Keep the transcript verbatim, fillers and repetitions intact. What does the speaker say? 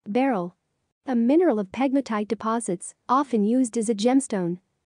Beryl. A mineral of pegmatite deposits, often used as a gemstone.